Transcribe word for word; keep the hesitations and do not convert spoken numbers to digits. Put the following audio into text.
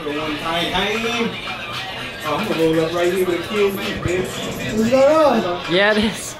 one time. I'm gonna roll up right here with a kill you, bitch. What's going on? Yeah, it is.